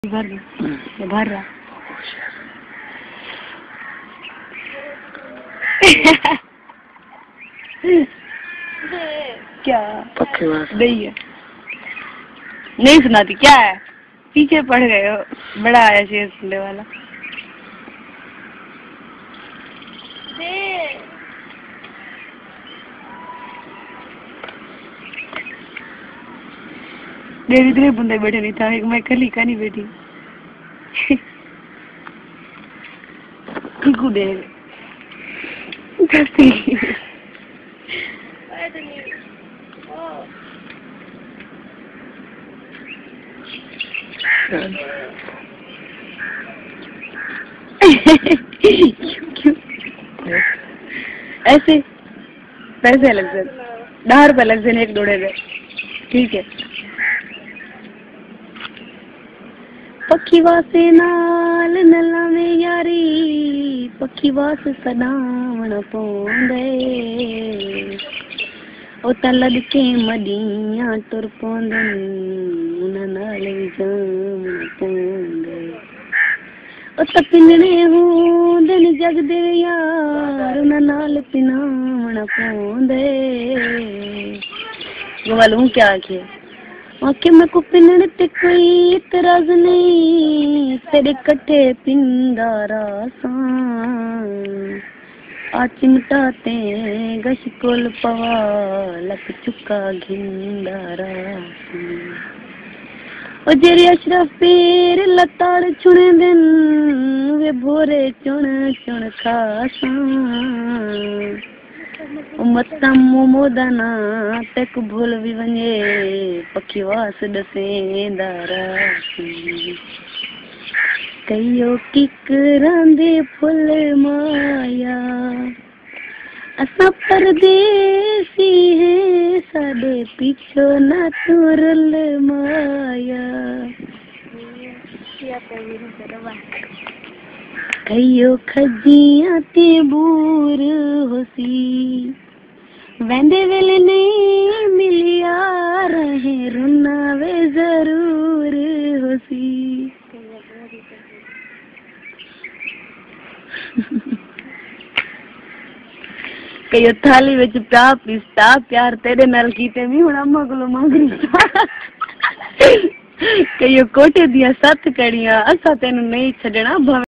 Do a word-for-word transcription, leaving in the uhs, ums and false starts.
भर ये भर रहा क्या पक्की बात नहीं है, नहीं सुनाती क्या है, पीछे पड़ गए हो। बड़ा आया शेर सुनने वाला। मेरे इतने बंदे बैठे नहीं था, एक मैं कली का नहीं बैठी। किकू दे ऐसे पैसे अलग से, दस रुपए अलग से, एक दौड़े गए। ठीक है। पक्की वासे नाल नला में यारी, पक्की वास सदावण पौंदे, ओ त लड़के मदियां तुर पौंदन, उन्हां नाल जामण पौंदे, ओ त पिनणे होंदन जग दे यार, उन्हां नाल पिनावण पौंदे। गवालू क्या आखे आके मैं को पिनण ते कोई इतराज नहीं, तेरे कट्ठे पिंदारा सा आ चिमटाते गश कोल पवा, लक चुका घिंदारा ओ जेरी अशरफ पीर लताड़ छुने दिन, वे भोरे चुन चुन खासा मत्ता मोमोदाना तक भूल भी वने, पखी वास दसे दारा कयो किकरां दे फुल माया, असा परदेसी है साडे पिछो ना तुरल माया, कयो खजियां ते बूर होसी, वेंदे वेले नहीं मिलिया रहे, रुना वे जरूर होसी। कयो थाली विच प्या पिस्ता, प्यार तेरे नाल कीते भी हुण अम्मा कोलों मंगनी। कयो कोठे दियां सत्त कड़ियां, असा तेनू नहीं छड्डना।